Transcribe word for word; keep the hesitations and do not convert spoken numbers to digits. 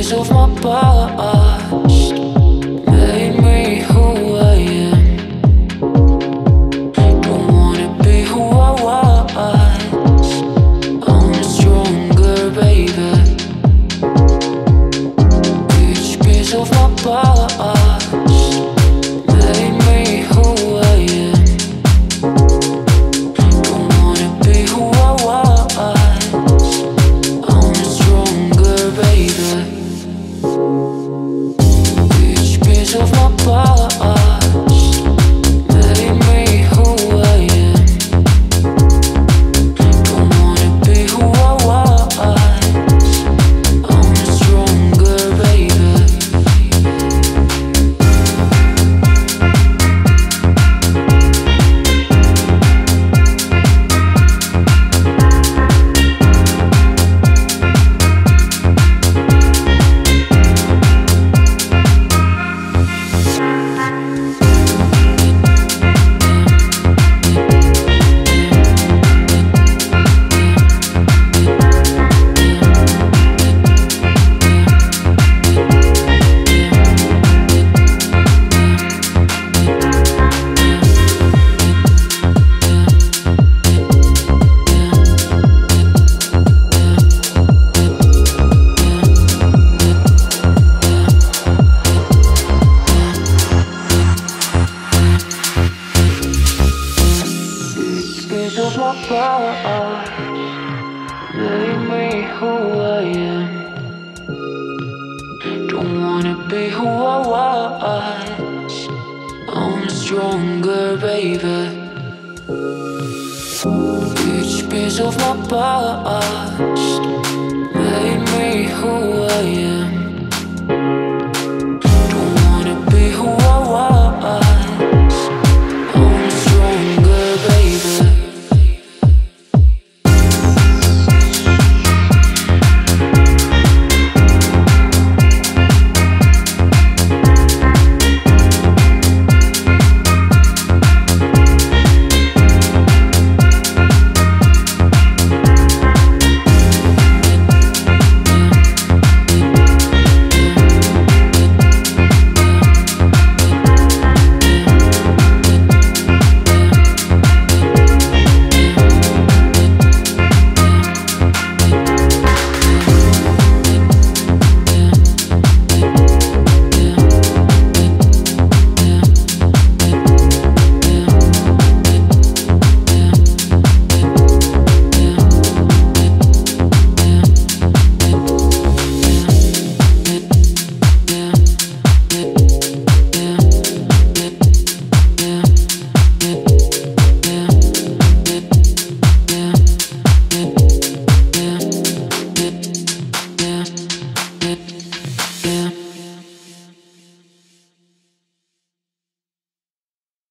piece of my past made me who I am. Don't wanna be who I was. I'm stronger, baby. Each piece of my past made me who I am. Don't wanna be who I was. I'm stronger, baby. Each piece of my past made me who I am. Don't wanna be who I was. I'm stronger, baby. Piece of my past made me who I am. Don't wanna be who I was. I'm stronger, baby. Each piece of my past